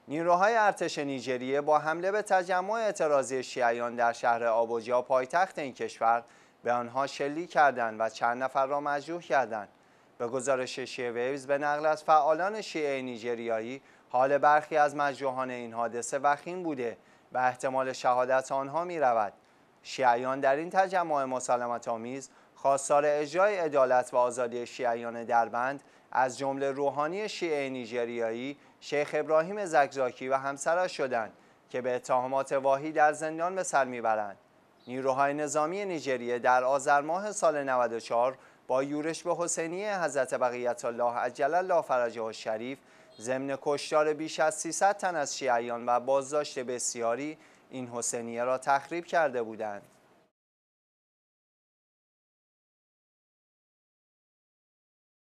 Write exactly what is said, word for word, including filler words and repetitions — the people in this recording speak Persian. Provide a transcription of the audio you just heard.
نیروهای ارتش نیجریه با حمله به تجمع اعتراضی شیعیان در شهر آبوجا پایتخت این کشور به آنها شلیک کردند و چند نفر را مجروح کردند. به گزارش شیعه ویوز به نقل از فعالان شیعه نیجریایی، حال برخی از مجروحان این حادثه وخیم بوده و احتمال شهادت آنها می رود. شیعیان در این تجمع مسالمت آمیز خواستار اجرای عدالت و آزادی شیعیان دربند از جمله روحانی شیعه نیجریایی شیخ ابراهیم زکزاکی و همسرش شدند که به اتهامات واهی در زندان به سر میبرند. نیروهای نظامی نیجریه در آذر ماه سال نود و چهار با یورش به حسینیه حضرت بقیت الله عجل الله فرجه الشریف ضمن کشتار بیش از سیصد تن از شیعیان و بازداشت بسیاری این حسینیه را تخریب کرده بودند.